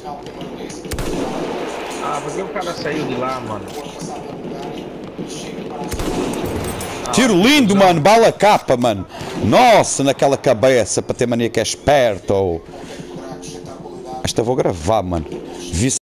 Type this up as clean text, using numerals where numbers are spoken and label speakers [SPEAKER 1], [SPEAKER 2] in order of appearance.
[SPEAKER 1] Ah, porque o cara saiu de lá, mano.
[SPEAKER 2] Tiro lindo, mano. Bala capa, mano. Nossa, naquela cabeça, para ter mania que é esperto. Ou... Esta vou gravar, mano.